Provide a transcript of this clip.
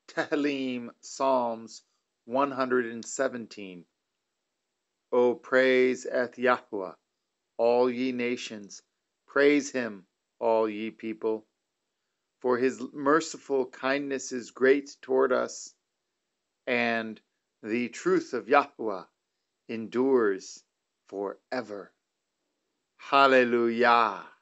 Tehillim, Psalms 117. O praise eth Yahuwah, all ye nations, praise him, all ye people. For his merciful kindness is great toward us, and the truth of Yahuwah endures forever. HalleluYAH.